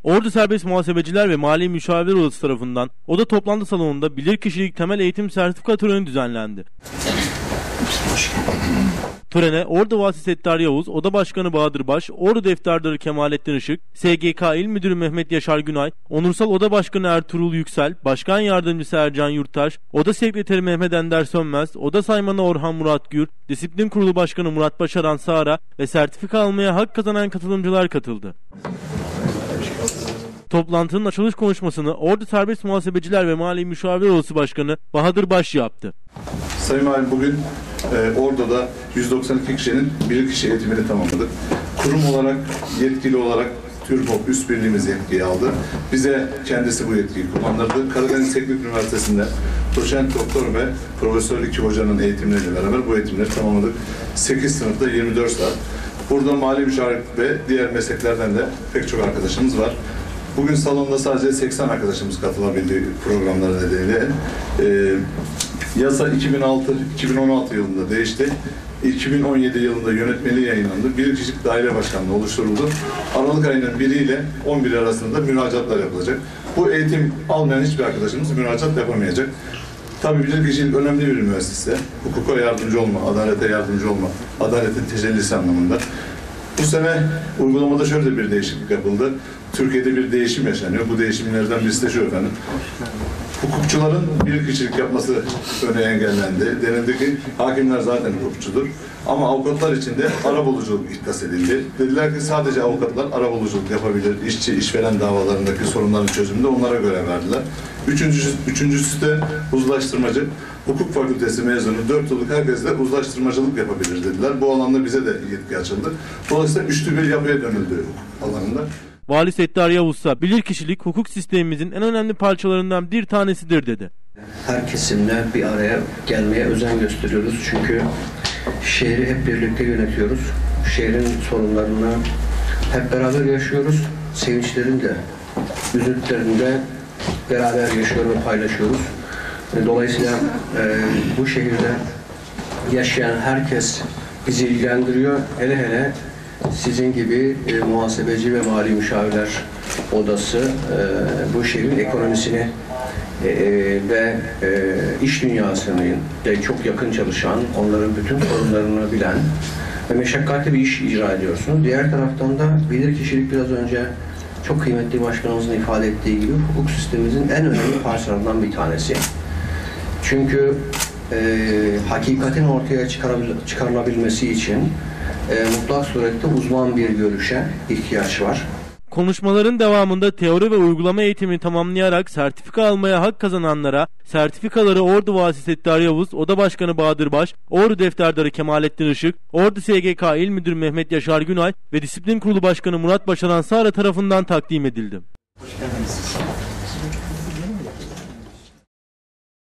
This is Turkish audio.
Ordu Serbest Muhasebeciler ve Mali Müşavirler Odası tarafından oda toplantı salonunda bilirkişilik temel eğitim sertifika töreni düzenlendi. Törene Ordu Valisi Settar Yavuz, Oda Başkanı Bahadır Baş, Ordu Defterdarı Kemalettin Işık, SGK İl Müdürü Mehmet Yaşar Günay, Onursal Oda Başkanı Ertuğrul Yüksel, Başkan Yardımcısı Ercan Yurttaş, Oda Sekreteri Mehmet Ender Sönmez, Oda Saymanı Orhan Murat Gür, Disiplin Kurulu Başkanı Murat Başaran Sağra ve sertifika almaya hak kazanan katılımcılar katıldı. Toplantının açılış konuşmasını Ordu Serbest Muhasebeciler ve Mali Müşavirler Odası Başkanı Bahadır Baş yaptı. Sayın Valim, bugün Ordu'da 192 kişinin bilirkişi eğitimini tamamladık. Kurum olarak, yetkili olarak TÜRPOP üst birliğimiz yetkiyi aldı. Bize kendisi bu yetkiyi kullandırdı. Karadeniz Teknik Üniversitesi'nde doçent doktor ve profesör 2 hocanın eğitimleriyle beraber bu eğitimleri tamamladık. 8 sınıfta 24 saat. Burada mali müşavir ve diğer mesleklerden de pek çok arkadaşımız var. Bugün salonda sadece 80 arkadaşımız katılabildi programlar nedeniyle. Yasa 2016 yılında değişti. 2017 yılında yönetmeliği yayınlandı. Bilirkişilik Daire Başkanlığı oluşturuldu. Aralık ayının 1 ile 11 arasında müracaatlar yapılacak. Bu eğitim almayan hiçbir arkadaşımız müracaat yapamayacak. Tabii bilirkişilik önemli bir müessese. Hukuka yardımcı olma, adalete yardımcı olma, adaletin tecellisi anlamında. Bu sene uygulamada şöyle bir değişiklik yapıldı. Türkiye'de bir değişim yaşanıyor. Bu değişimlerden birisi de şu efendim. Hukukçuların bilirkişilik yapması öne engellendi. Denildi ki hakimler zaten hukukçudur. Ama avukatlar için de arabuluculuk ihdas edildi. Dediler ki sadece avukatlar arabuluculuk yapabilir. İşçi, işveren davalarındaki sorunların çözümünde onlara görev verdiler. Üçüncüsü de uzlaştırmacı. Hukuk fakültesi mezunu 4 yıllık herkes de uzlaştırmacılık yapabilir dediler. Bu alanda bize de yetki açıldı. Dolayısıyla üçlü bir yapıya dönüldü hukuk alanında. Vali Settar Yavuz ise bilirkişilik hukuk sistemimizin en önemli parçalarından bir tanesidir dedi. Her kesimle bir araya gelmeye özen gösteriyoruz. Çünkü şehri hep birlikte yönetiyoruz. Şehrin sorunlarını hep beraber yaşıyoruz. Sevinçlerini de, üzüntülerini de beraber yaşıyor ve paylaşıyoruz. Dolayısıyla bu şehirde yaşayan herkes bizi ilgilendiriyor. Hele hele sizin gibi muhasebeci ve mali müşavirler odası bu şehrin ekonomisini ve iş dünyasını çok yakın çalışan, onların bütün sorunlarını bilen ve meşakkatli bir iş icra ediyorsunuz. Diğer taraftan da bilirkişilik biraz önce çok kıymetli başkanımızın ifade ettiği gibi hukuk sistemimizin en önemli parçalarından bir tanesi. Çünkü hakikatin ortaya çıkarılabilmesi için mutlak surette uzman bir görüşe ihtiyaç var. Konuşmaların devamında teori ve uygulama eğitimini tamamlayarak sertifika almaya hak kazananlara sertifikaları Ordu Valisi Settar Yavuz, Oda Başkanı Bahadır Baş, Ordu Defterdarı Kemalettin Işık, Ordu SGK İl Müdürü Mehmet Yaşar Günay ve Disiplin Kurulu Başkanı Murat Başaran Sağra tarafından takdim edildi. Hoş geldiniz.